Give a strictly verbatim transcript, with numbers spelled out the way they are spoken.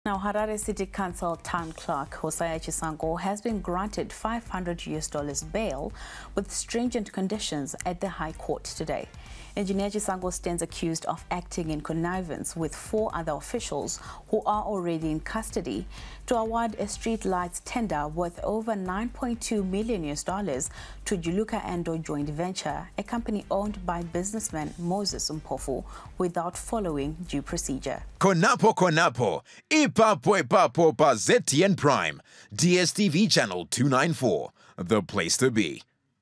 Now, Harare City Council Town Clerk Eng Chisango has been granted five hundred U S dollars bail with stringent conditions at the High Court today. Engineer Chisango stands accused of acting in connivance with four other officials who are already in custody to award a street lights tender worth over nine point two million U S dollars to Juluka Endo Joint Venture, a company owned by businessman Moses Mpofu, without following due procedure. Konapo Konapo, Ipapo Ipapo pa Z T N Prime, D S T V channel two ninety-four, the place to be.